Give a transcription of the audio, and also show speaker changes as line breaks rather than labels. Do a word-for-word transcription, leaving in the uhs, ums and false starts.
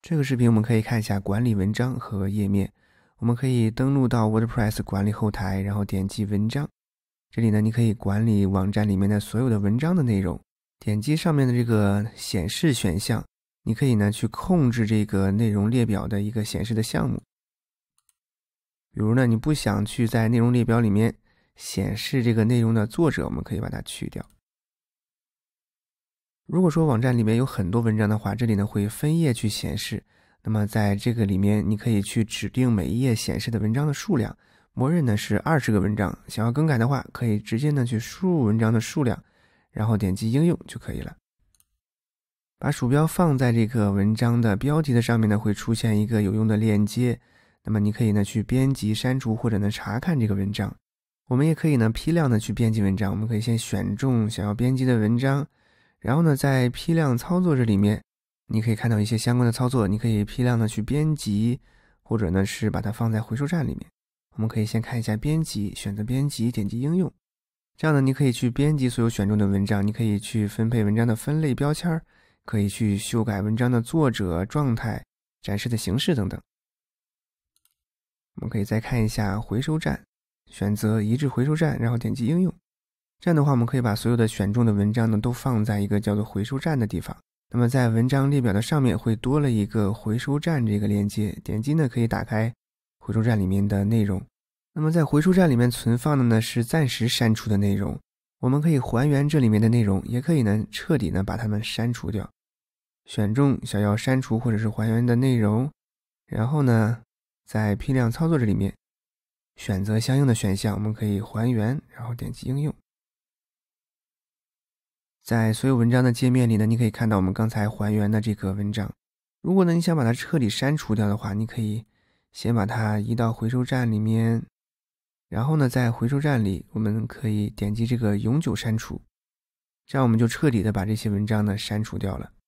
这个视频我们可以看一下管理文章和页面。我们可以登录到 WordPress 管理后台，然后点击文章。这里呢，你可以管理网站里面的所有的文章的内容。点击上面的这个显示选项，你可以呢去控制这个内容列表的一个显示的项目。比如呢，你不想去在内容列表里面显示这个内容的作者，我们可以把它去掉。如果说网站里面有很多文章的话，这里呢会分页去显示。那么在这个里面，你可以去指定每一页显示的文章的数量，默认呢是二十个文章。想要更改的话，可以直接呢去输入文章的数量，然后点击应用就可以了。把鼠标放在这个文章的标题的上面呢，会出现一个有用的链接。那么你可以呢去编辑、删除或者呢查看这个文章。我们也可以呢批量的去编辑文章。我们可以先选中想要编辑的文章。然后呢，在批量操作这里面，你可以看到一些相关的操作，你可以批量的去编辑，或者呢是把它放在回收站里面。我们可以先看一下编辑，选择编辑，点击应用。这样呢，你可以去编辑所有选中的文章，你可以去分配文章的分类标签，可以去修改文章的作者、状态、展示的形式等等。我们可以再看一下回收站，选择移至回收站，然后点击应用。这样的话，我们可以把所有的选中的文章呢都放在一个叫做回收站的地方。那么在文章列表的上面会多了一个回收站这个链接，点击呢可以打开回收站里面的内容。那么在回收站里面存放的呢是暂时删除的内容，我们可以还原这里面的内容，也可以呢彻底呢把它们删除掉。选中想要删除或者是还原的内容，然后呢在批量操作这里面选择相应的选项，我们可以还原，然后点击应用。在所有文章的界面里呢，你可以看到我们刚才还原的这个文章。如果呢你想把它彻底删除掉的话，你可以先把它移到回收站里面，然后呢在回收站里我们可以点击这个永久删除，这样我们就彻底的把这些文章呢删除掉了。